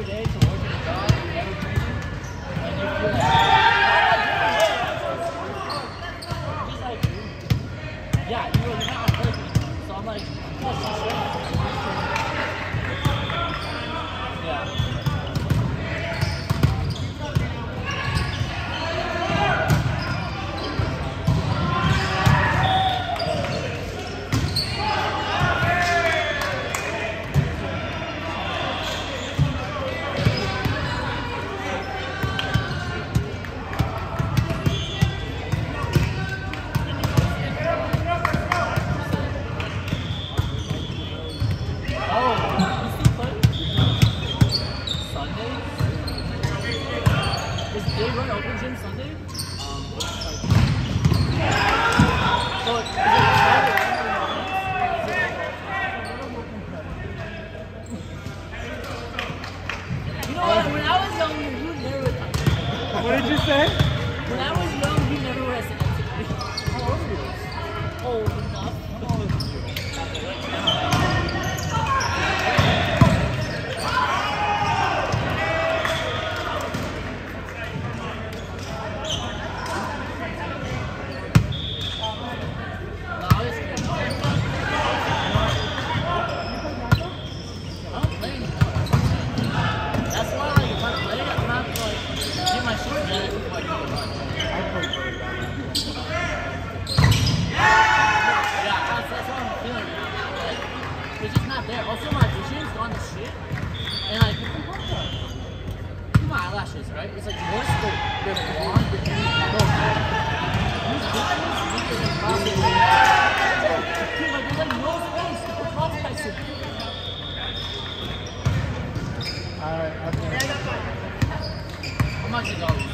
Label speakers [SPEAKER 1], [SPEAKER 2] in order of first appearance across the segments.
[SPEAKER 1] every day to work in a job and never training, and you feel like, just like, yeah, you're not on break anymore. So I'm like, oh, yeah.
[SPEAKER 2] What did you say?
[SPEAKER 1] When I was young, you never would have said that to me. How old are you? Old enough. How old are you? It's just not there. Also, my vision's gone to shit. And like, look at my eyelashes, right? It's like worse they're blonde, but these bitches are probably like, there's like no space. What's wrong with my suit?
[SPEAKER 2] Alright, okay.
[SPEAKER 1] How much is all these?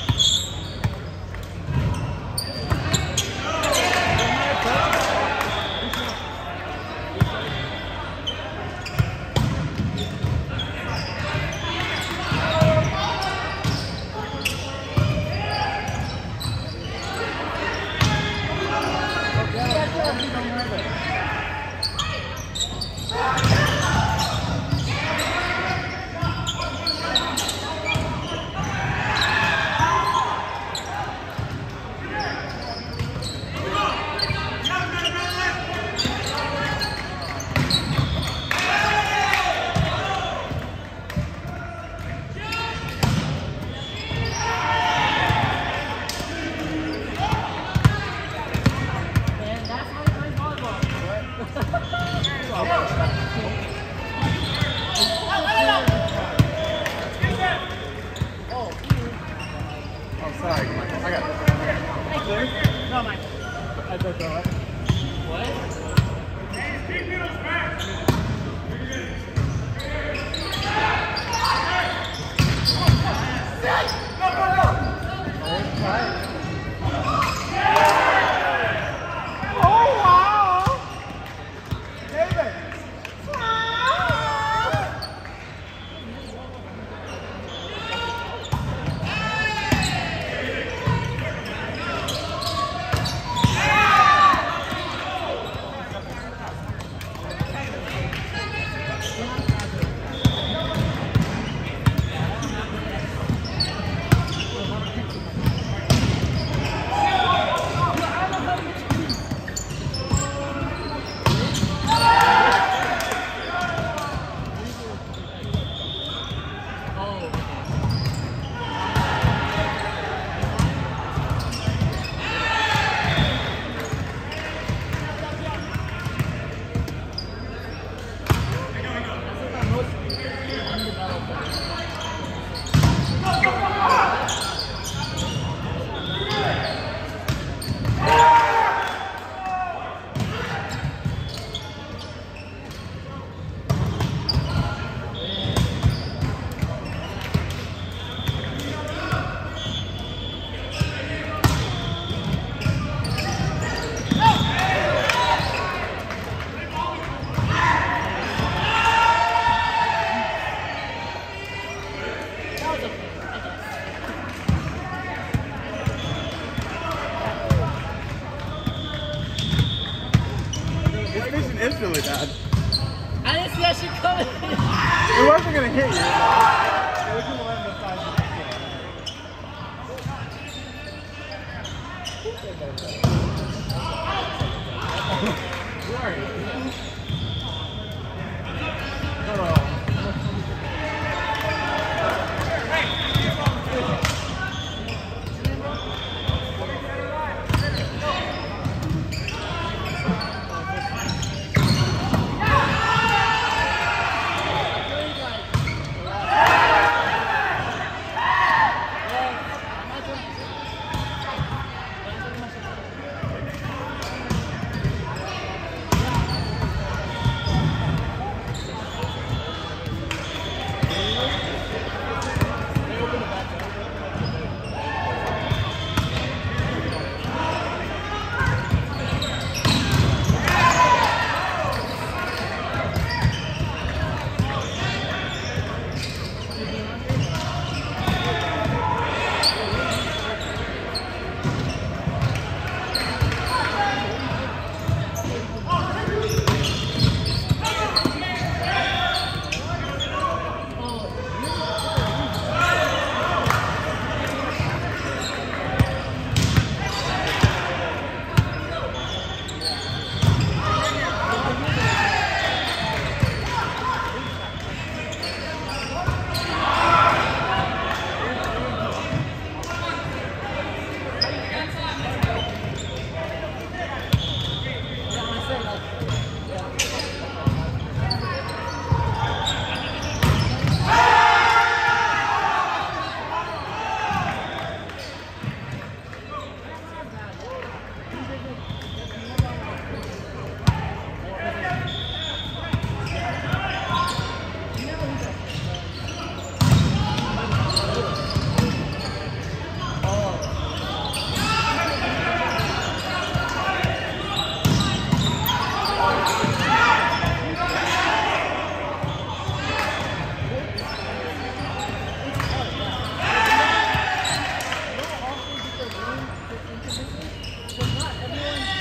[SPEAKER 2] Sorry, I got this.
[SPEAKER 1] No, Mike.
[SPEAKER 2] I took that.
[SPEAKER 1] What?
[SPEAKER 2] Oh, wow! David! It's really bad.
[SPEAKER 1] I didn't see that shit coming.
[SPEAKER 2] It wasn't gonna hit you.
[SPEAKER 1] business, because not everyone